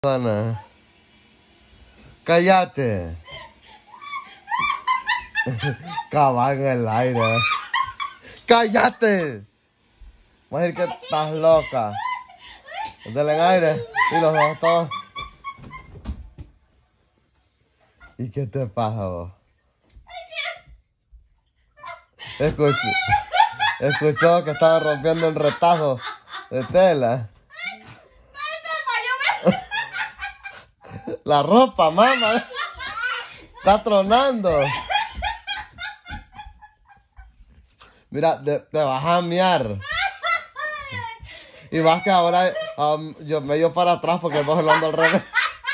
Ana, cállate. Cabal en el aire. ¡Cállate! Voy a decir que estás loca. Dale en aire. Y los dos todos. ¿Y qué te pasa vos? Escuchó que estaban rompiendo un retazo de tela. La ropa, mamá. Está tronando. Mira, te vas a mear. Y más que ahora yo medio para atrás porque vos lo ando al revés.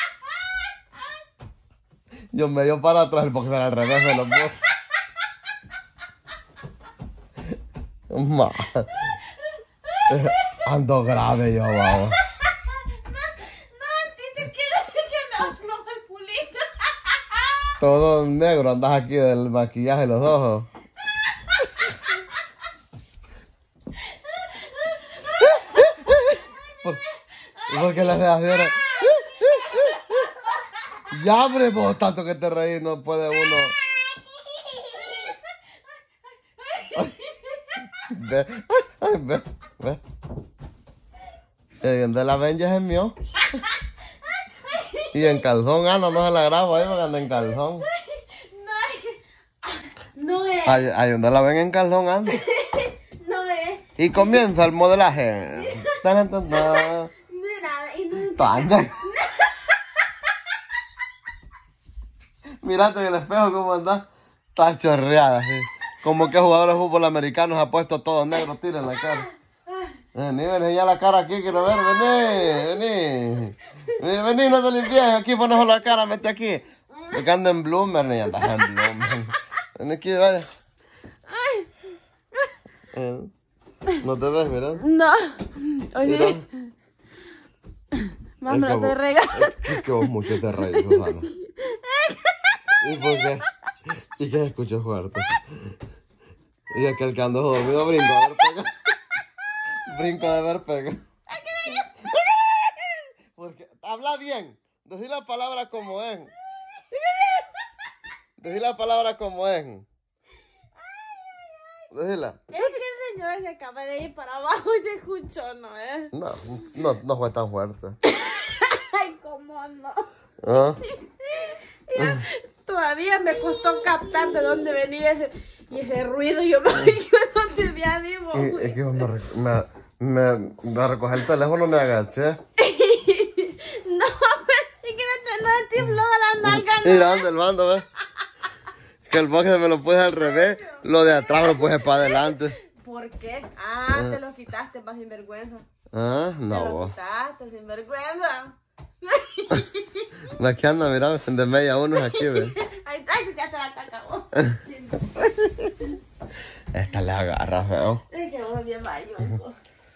Yo medio para atrás porque era al revés de los dos. Ma. Ando grave yo, vamos. Todo negro, andas aquí del maquillaje de los ojos. ¿Por qué le das así? Ya, hombre, vos tanto que te reís, no puede uno. Ve, ve. El de la Benja es mío. Y en calzón anda, no se la grabo ahí porque anda en calzón. No es. Ahí donde la ven en calzón anda. No es. Y comienza el modelaje. Mira, y no. Panda. Mírate en el espejo cómo anda. Está chorreada, sí. Como que jugadores de fútbol americanos ha puesto todo negro, tira en la cara. Vení, ya la cara aquí, quiero ver, vení. Vení, no te limpies, aquí pones la cara, mete aquí. Porque anda en Bloomer, ni andas en Bloomer. Vení aquí, vaya. ¿No te ves, mira? No. Oye. Más me lo estoy regalando. Es que vos mucho te reís, Susana. ¿Y por qué? ¿Y qué escucho fuerte? Y aquel que ando dormido brinco de ver pega. Brinco de ver pega. Porque habla bien. Decí la palabra como es. Decí la palabra como es. Decila. Es que el señor se acaba de ir para abajo y se escuchó, ¿no es? No fue tan fuerte. Ay, cómo no. ¿Ah? Ya, todavía me costó captar de dónde venía ese ruido. Yo no te veía vivo. Es que me recogí el teléfono, me agaché. No, es que no te tembló la nalga. Mira, anda el mando, ¿ves? Que el boxe me lo puse al revés, lo de atrás me lo puse para adelante. ¿Por qué? Te lo quitaste, más sinvergüenza. No, Te lo vos. quitaste, sinvergüenza. Aquí anda, mira, de media uno aquí, ¿ves? Ahí está, ya te la caca vos. Esta le agarra, feo. Es que vos bien va a llover.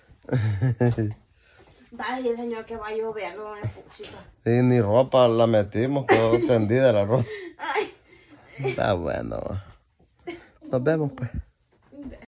Va a decir el señor que va a llover, no es puchica. Sí, ni ropa la metimos, quedó tendida la ropa. Ay. Está bueno. Nos vemos, pues.